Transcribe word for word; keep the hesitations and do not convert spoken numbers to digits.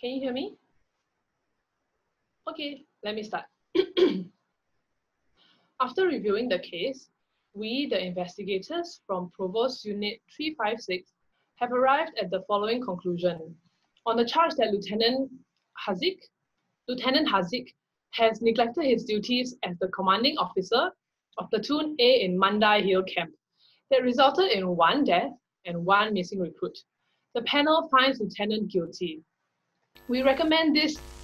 Can you hear me? Okay, let me start. After reviewing the case, we, the investigators from Provost Unit three five six, have arrived at the following conclusion. On the charge that Lieutenant Haziq, Lieutenant Haziq has neglected his duties as the commanding officer of Platoon A in Mandai Hill Camp, that resulted in one death and one missing recruit. The panel finds Lieutenant guilty. We recommend this